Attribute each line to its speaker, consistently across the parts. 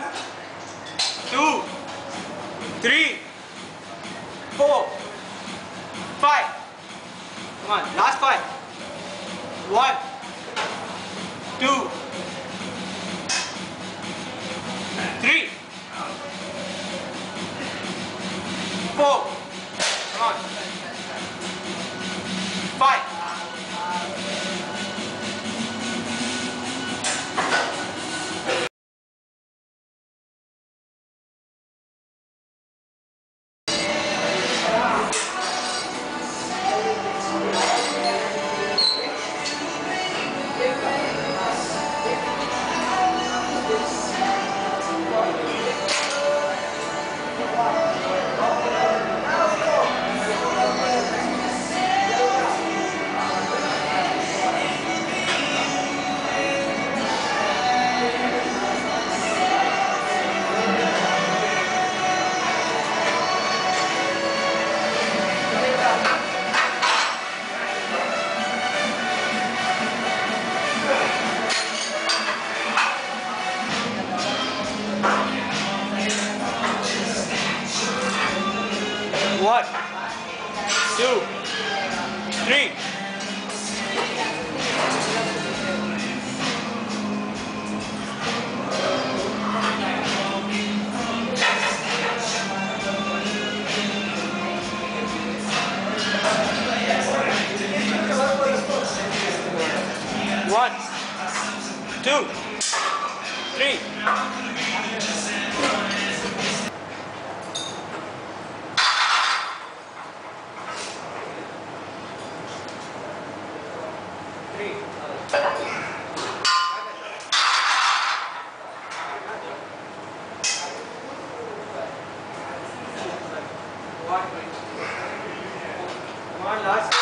Speaker 1: 2, 3, 4, 5. Come on, last 5. 1, 2, 3, 4. Come on. 5. One, 2, 3. One, 2, 3. Come on, last.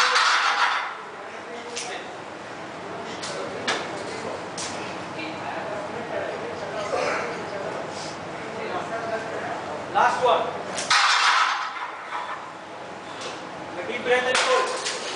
Speaker 1: Last one. Take a deep breath and go.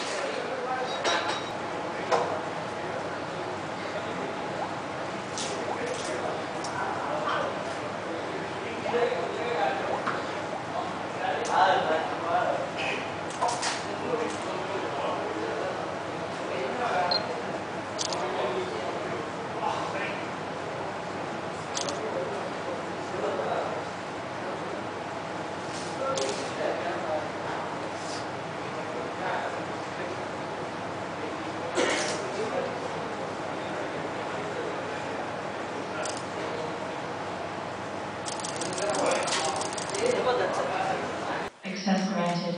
Speaker 2: Access granted.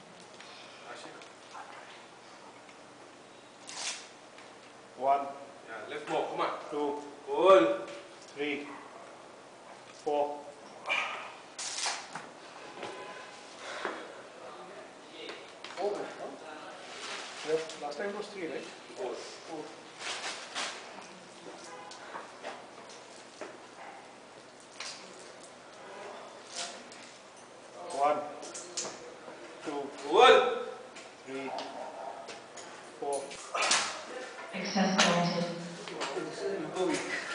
Speaker 3: One,
Speaker 1: Yeah, left more. Come on.
Speaker 3: 2,
Speaker 1: Pull.
Speaker 3: 3, 4. Yep. Last time it was 3, right?
Speaker 1: 4.
Speaker 3: 4. One, 2,
Speaker 1: Pull.
Speaker 3: 3, 4.
Speaker 2: Access granted.
Speaker 3: Go weak.